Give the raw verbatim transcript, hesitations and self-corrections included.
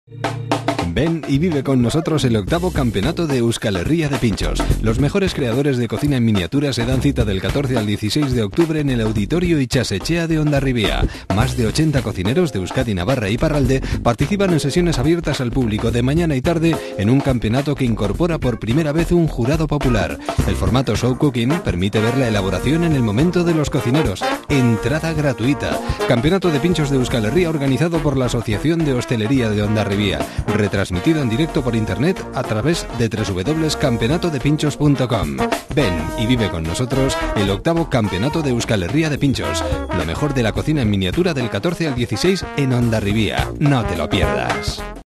Ven y vive con nosotros el octavo campeonato de Euskal Herria de Pinchos. Los mejores creadores de cocina en miniatura se dan cita del catorce al dieciséis de octubre en el Auditorio Itxasechea de Hondarribia. Más de ochenta cocineros de Euskadi, Navarra y Iparralde participan en sesiones abiertas al público de mañana y tarde en un campeonato que incorpora por primera vez un jurado popular. El formato Show Cooking permite ver la elaboración en el momento de los cocineros. Entrada gratuita. Campeonato de Pinchos de Euskal Herria organizado por la Asociación de Hostelería de Hondarribia. Transmitido en directo por internet a través de doble u doble u doble u punto campeonato de pinchos punto com. Ven y vive con nosotros el octavo campeonato de Euskal Herria de Pinchos. Lo mejor de la cocina en miniatura del catorce al dieciséis en Hondarribia. No te lo pierdas.